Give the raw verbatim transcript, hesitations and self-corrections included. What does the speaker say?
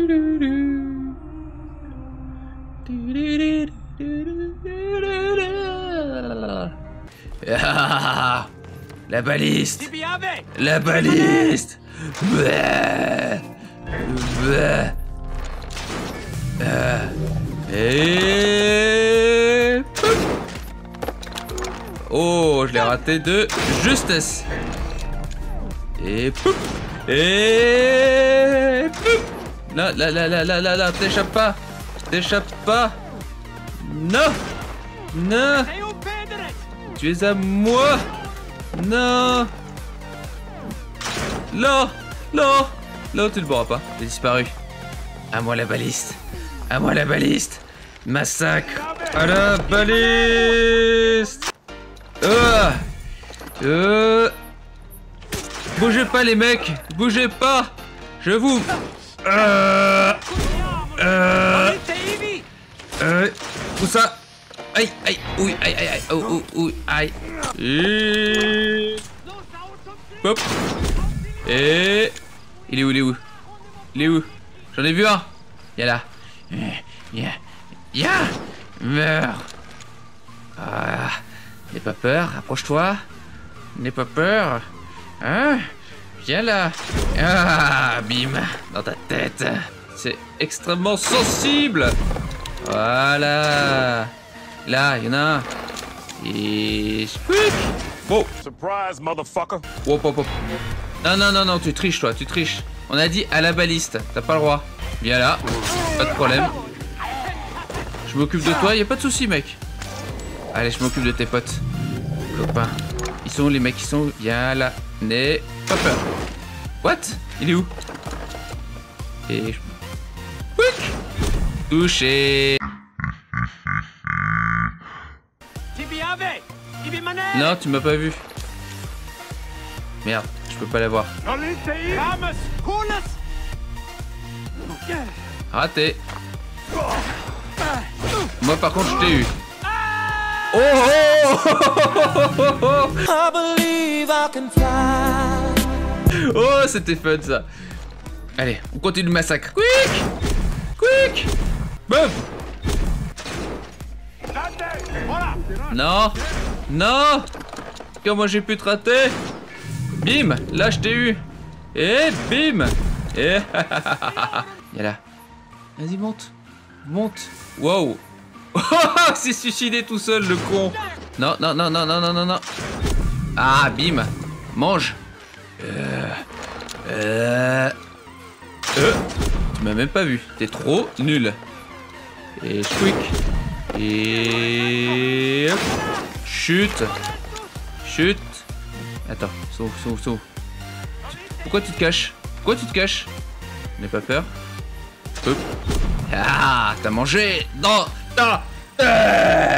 Ah, la baliste. La baliste. Bleh. Bleh. Euh. Et... oh, je l'ai raté de justesse. Et... et... là, là, là, là, là, là, là, t'échappes pas. T'échappes pas. Non. Non. Tu es à moi. Non. Là. Là. Là, tu ne pourras pas. T'es disparu. À moi la baliste. À moi la baliste. Massacre. À la baliste. Euh. Euh. Bougez pas les mecs. Bougez pas. Je vous... Euh. Euh. Euh. Où ça? Aïe, aïe, oui, aïe, aïe, aïe, oh, oh, oh, aïe. Et... hop. Et... il est où, il est où? Il est où? J'en ai vu un. Y'a là. Y'a. Y'a. Meurs. Ah. N'aie pas peur, approche-toi. N'aie pas peur. Hein? Viens là. Ah, bim. Dans ta tête. C'est extrêmement sensible. Voilà. Là, il y en a un. Et... squeak. Bon. Surprise, motherfucker. Hop, hop, hop. Non, non, non, non, tu triches, toi, tu triches. On a dit à la baliste. T'as pas le droit. Viens là. Pas de problème. Je m'occupe de toi, y a pas de souci, mec. Allez, je m'occupe de tes potes. Copains. Ils sont où, les mecs? Ils sont où? Viens là. N'aie pas peur. What? Il est où? Et... quick. Touché. Non, tu m'as pas vu. Merde, je peux pas l'avoir. Raté. Moi par contre je t'ai eu. Oh, oh, oh, oh, c'était fun ça. Allez, on continue le massacre. Quick. Quick. Boum. Non. Non. Comment j'ai pu te rater? Bim. Là je t'ai eu. Et bim. Et y'a là. Vas-y, monte. Monte. Wow. C'est suicidé tout seul, le con. Non, non, non, non, non, non, non, non. Ah, bim. Mange. Euh... Euh... Euh... Tu m'as même pas vu. T'es trop nul. Et squeak. Et... chute. Chute. Attends, sauve, sauve, sauve. Pourquoi tu te caches? Pourquoi tu te caches? N'aie pas peur. Hop. Ah, t'as mangé. Non, non. Euh